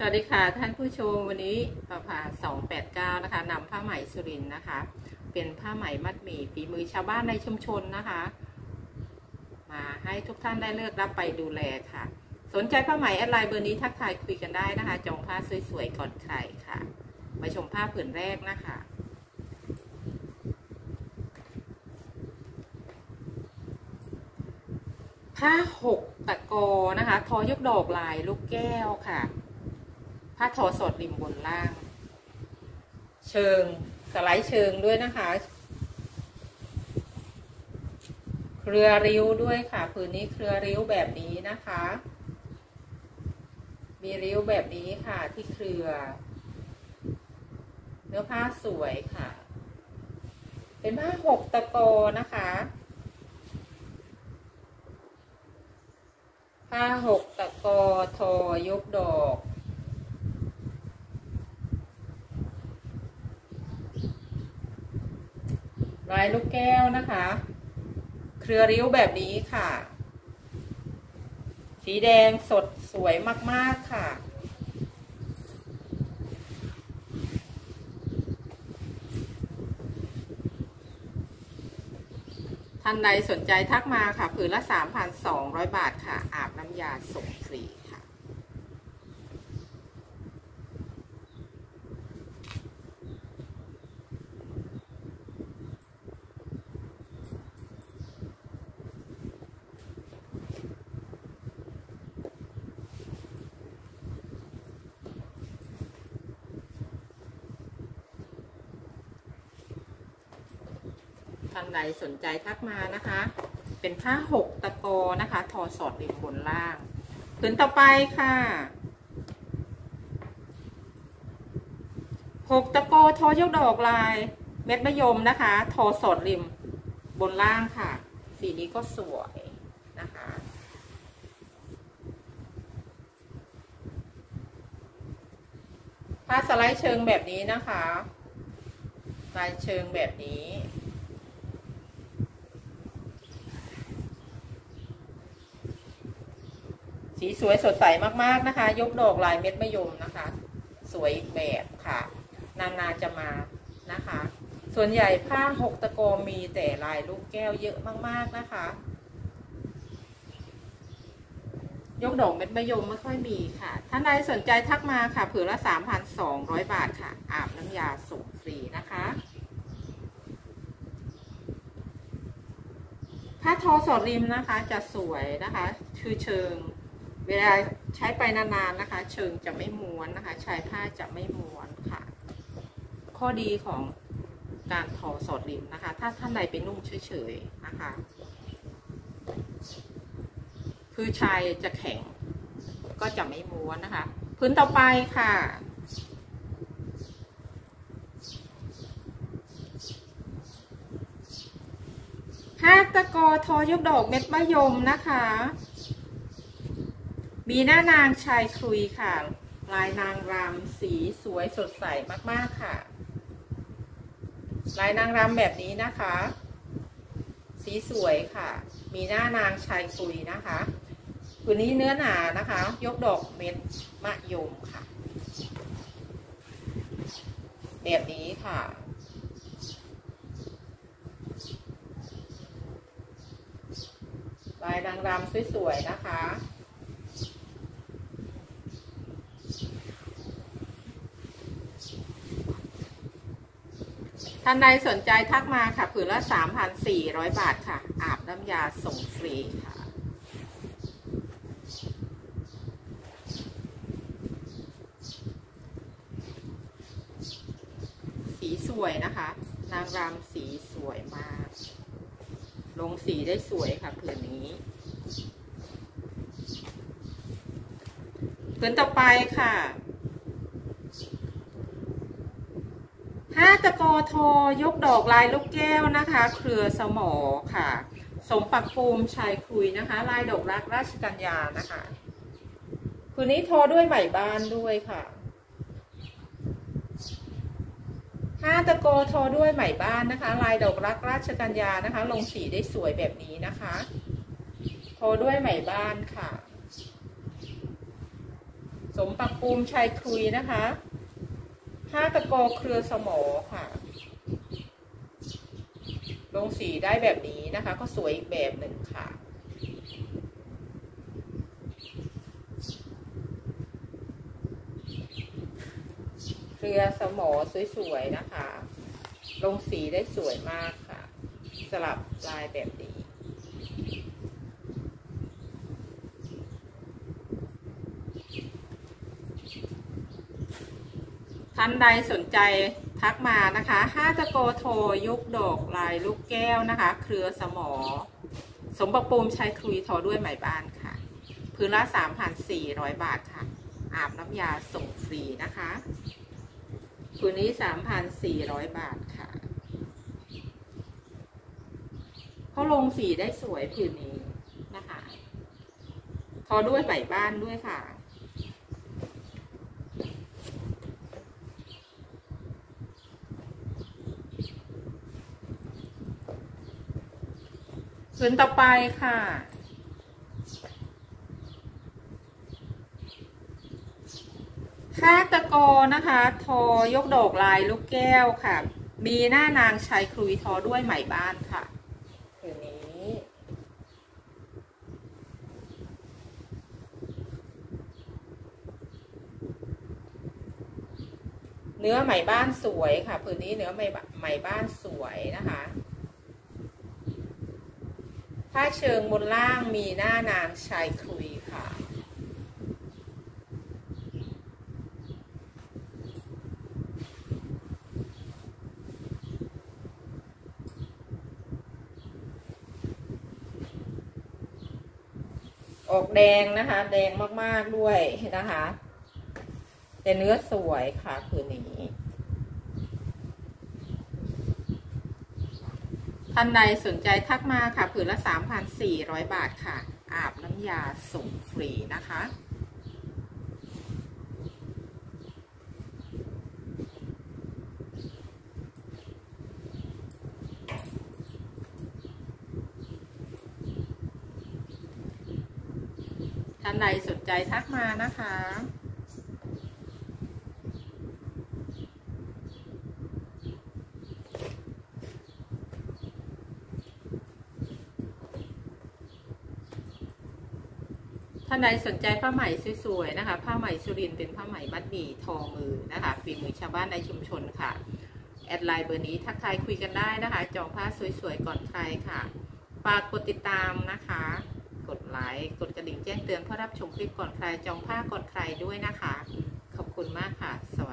วัสดีค่ะท่านผู้ชมวันนี้ประภา289นะคะนำผ้าไหมสุรินทร์นะคะเป็นผ้าไหมมัดหมี่ฝีมือชาวบ้านในชุมชนนะคะมาให้ทุกท่านได้เลือกรับไปดูแลค่ะสนใจผ้าไหมแอดไลน์เบอร์นี้ทักทายคุยกันได้นะคะจองผ้าสวยๆก่อนใครค่ะมาชมผ้าผืนแรกนะคะผ้า6 ตะกอนะคะทอยกดอกลายลูกแก้วค่ะผ้าทอสดริมบนล่างเชิงสไลด์เชิงด้วยนะคะเครือริ้วด้วยค่ะผืนนี้เครือริ้วแบบนี้นะคะมีริ้วแบบนี้ค่ะที่เครือเนื้อผ้าสวยค่ะเป็นผ้า6 ตะกอนะคะผ้า6 ตะกอทอยกดอกลายลูกแก้วนะคะเครือริ้วแบบนี้ค่ะสีแดงสดสวยมากๆค่ะท่านใดสนใจทักมาค่ะผืนละ 3,200 บาทค่ะอาบน้ำยาส่งฟรีค่ะท่านใดสนใจทักมานะคะเป็นผ้า6 ตะกอนะคะทอสอดริมบนล่างผืนต่อไปค่ะ6 ตะกอทอยกดอกลายเม็ดมะยมนะคะทอสอดริมบนล่างค่ะสีนี้ก็สวยนะคะผ้าสไลด์เชิงแบบนี้นะคะลายเชิงแบบนี้สีสวยสดใสมากๆนะคะยกดอกลายเม็ดมะยมนะคะสวยอีกแบบค่ะนานๆจะมานะคะส่วนใหญ่ผ้า6 ตะกอมีแต่ลายลูกแก้วเยอะมากๆนะคะยกดอกเม็ดมะยมไม่ค่อยมีค่ะท่านใดสนใจทักมาค่ะผืนละ 3,200 บาทค่ะอาบน้ำยาส่งฟรีนะคะผ้าทอสอดริมนะคะจะสวยนะคะคือเชิงเวลาใช้ไปนานๆนะคะเชิงจะไม่ม้วนนะคะชายผ้าจะไม่ม้วนค่ะข้อดีของการทอสอดริมนะคะถ้าท่านใดไปนุ่งเฉยๆนะคะคือชายจะแข็งก็จะไม่ม้วนนะคะพื้นต่อไปค่ะ5 ตะกอทอยกดอกเม็ดมะยมนะคะมีหน้านางชายครุยค่ะลายนางรำสีสวยสดใสมากๆค่ะลายนางรำแบบนี้นะคะสีสวยค่ะมีหน้านางชายครุยนะคะผืนนี้เนื้อหนานะคะยกดอกเม็ดมะยมค่ะแบบนี้ค่ะลายนางรำสวยๆนะคะท่านใดสนใจทักมาค่ะผืนละ 3,400 บาทค่ะอาบน้ำยาส่งฟรีค่ะสีสวยนะคะนางรำสีสวยมากลงสีได้สวยค่ะผืนนี้ผืนต่อไปค่ะ5 ตะกอทอยกดอกลายลูกแก้วนะคะเครือสมอค่ะสมปักภูมิชายคุยนะคะลายดอกรักราชกัญญานะคะผืนนี้ทอด้วยไหมบ้านด้วยค่ะ5 ตะกอทอด้วยไหมบ้านนะคะลายดอกรักราชกัญญานะคะลงสีได้สวยแบบนี้นะคะทอด้วยไหมบ้านค่ะสมปักปูมชายคลุยนะคะผ้าตะกอเครือสมอค่ะลงสีได้แบบนี้นะคะก็สวยอีกแบบหนึ่งค่ะเครือสมอสวยๆนะคะลงสีได้สวยมากค่ะสลับลายแบบนี้ท่านใดสนใจทักมานะคะ5 ตะโกโทยุกดอกลายลูกแก้วนะคะเครือสมอสมบักปูมใช้คลุยทอด้วยไหมบ้านค่ะพื้นละ 3,400 บาทค่ะอาบน้ำยาส่งฟรีนะคะพื้นนี้ 3,400 บาทค่ะเขาลงสีได้สวยผืนนี้นะคะทอด้วยไหมบ้านด้วยค่ะผืนต่อไปค่ะผ้าตะโกนะคะทอยกดอกลายลูกแก้วค่ะมีหน้านางชายคลุยทอด้วยไหมบ้านค่ะผืนนี้เนื้อไหมบ้านสวยค่ะผืนนี้เนื้อไหมบ้านสวยนะคะผ้าเชิงบนล่างมีหน้านางชายคลุยค่ะออกแดงนะคะแดงมากๆด้วยนะคะแต่เนื้อสวยค่ะผืนนี้ท่านใดสนใจทักมาค่ะผืนละ 3,400 บาทค่ะอาบน้ำยาส่งฟรีนะคะท่านใดสนใจทักมานะคะท่านใดสนใจผ้าไหมสวยๆนะคะผ้าไหมสุรินทร์เป็นผ้าไหมมัดหมี่ทอมือนะคะฝีมือชาวบ้านในชุมชนค่ะแอดไลน์เบอร์นี้ทักทายคุยกันได้นะคะจองผ้าสวยๆก่อนใครค่ะฝากกดติดตามนะคะกดไลค์กดกระดิ่งแจ้งเตือนเพื่อรับชมคลิปก่อนใครจองผ้าก่อนใครด้วยนะคะขอบคุณมากค่ะสวัสดี